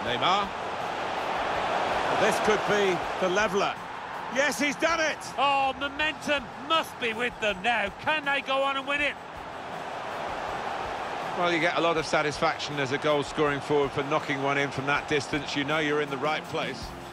Neymar. This could be the leveller. Yes, he's done it! Oh, momentum must be with them now. Can they go on and win it? Well, you get a lot of satisfaction as a goal-scoring forward for knocking one in from that distance. You know you're in the right place.